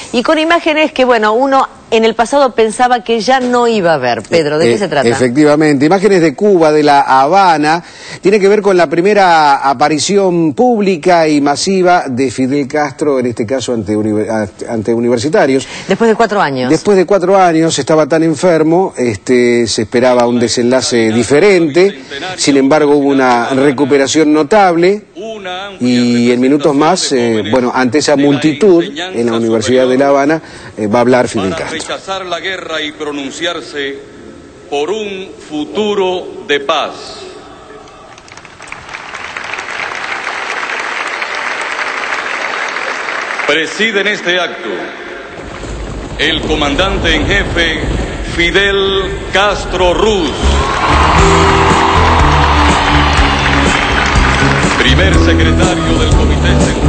y con imágenes que, bueno, uno en el pasado pensaba que ya no iba a ver. Pedro, ¿de qué se trata? Efectivamente, imágenes de Cuba, de La Habana, tiene que ver con la primera aparición pública y masiva de Fidel Castro, en este caso ante universitarios. Después de 4 años. Después de 4 años, estaba tan enfermo, se esperaba un desenlace diferente, sin embargo hubo una recuperación notable y en minutos más, bueno, ante esa multitud en la Universidad de La Habana va a hablar Fidel Castro. Rechazar la guerra y pronunciarse por un futuro de paz. Preside en este acto el comandante en jefe Fidel Castro Ruz, primer secretario del Comité Central.